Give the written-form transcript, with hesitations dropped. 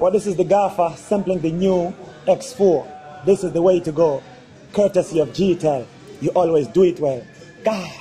Well, this is the Gafa sampling the new X4. This is the way to go. Courtesy of Gtel. You always do it well. Gah!